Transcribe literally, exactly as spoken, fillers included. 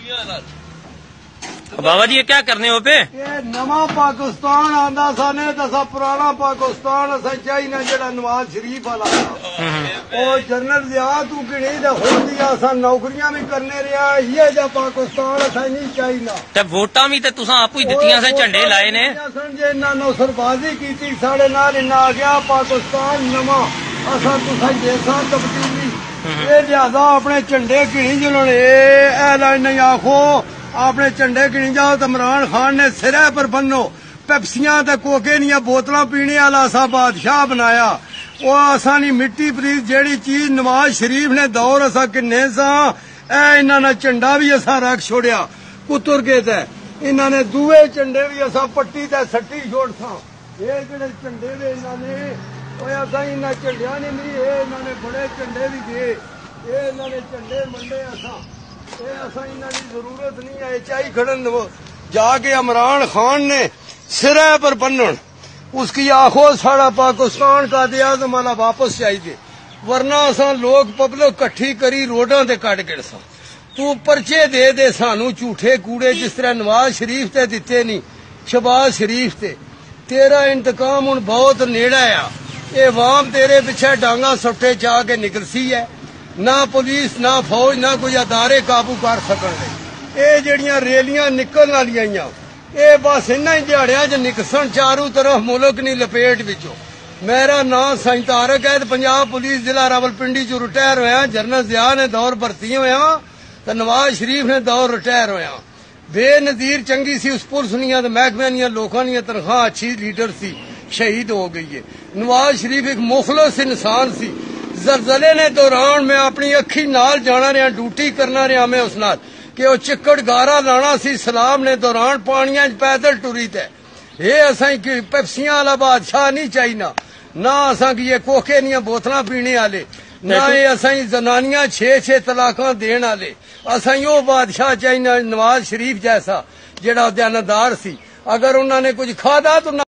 बाबा जी ये क्या करने हो पे? ये नवा पाकिस्तान आंदा साने दसा पुराना पाकिस्तान असा चाइना जेड़ा नवाज शरीफ वाला और जनरल जिया तू गिणी दे होंदी असा नौकरियां भी करने रहा ये जा पाकिस्तान असा नहीं चाइना ते वोटां भी ते तुसां आपू ही दित्तियां से झंडे लाए ने जे इन्ना नौसरबाजी कीती साढ़े नाल इन्ना आ गया पाकिस्तान नवा असा तुसा देसा तब्दीली ये लिहाजा अपने झंडे गिणी जिन्होंने ए लाइन नहीं आखो अपने झंडे गिनी जाओ तो इमरान खान ने सिरे पर बनो पेप्सियां ते कोके दियां बोतलां पीने वाला असा बादशाह बनाया वो असा नी मिट्टी प्रीत जेड़ी चीज नवाज शरीफ ने दौर असा किन्ने सा ए इन्हां ने झंडा भी असा रख छोड़िया कुतुर के ते इन्हां ने दूए झंडे भी असा पट्टी ते सट्टी छोड़ सा ये जेड़े झंडे वे इन्हां ने ओए असा इन्हां झंडियां ने नहीं ये इन्हां ने बड़े झंडे भी दे ये इन्हां ने झंडे मंडे असा जरूरत नहीं है चाई खड़न जाके इमरान खान ने सिरे पर बनन उसकी आखो साड़ा पाकिस्तान का आज़म वाला वापस चाहिए वरना असा लोग पब्लिक कट्ठी करी रोडा ते कट गिड़ सा तू परचे दे दे सानू झूठे कूड़े जिस तरह नवाज शरीफ ते दिते नहीं शहबाज शरीफ ते तेरा इंतकाम हुण बहुत नेड़ा आ ये वाम तेरे पिछे डांगा सट्टे चा के निकलसी है ना पुलिस ना फौज ना कोई अदारे काबू कर सकन ये जड़ियां रैलियां निकलने वालियां ये बस इन्हां ही दिहाड़ियां च निकसन चारों तरफ मुल्क नी लपेट विचों मेरा नाम साईं तारक है पंजाब पुलिस जिला रावलपिंडी चो रिटायर होया जनरल जिया ने दौर भर्ती होया तो नवाज शरीफ ने दौर रिटायर होया बेनजीर चंगी सी उस पुलिस दियां ते महकमे दियां लोकां दियां तनख्वाह अच्छी लीडर सी शहीद हो गई है नवाज शरीफ एक मुखलस इंसान सी जलजले ने दौरान मैं अपनी अखी नाल जाना रहा ड्यूटी करना रहा मैं उस नाल कि वो चिक्कड़ गारा लाना सी सलाम ने दौरान पानिया पैदल टुरी ते ये असा पेप्सियां वाला बादशाह नहीं चाहिना ना असा की ये कोके दियां बोतलां पीने वाले ना ये असा जनानियां छे छे तलाकां देने वाले असा वो बादशाह चाहिना नवाज शरीफ जैसा जेड़ा दयानतदार सी अगर उन्होंने कुछ खादा तो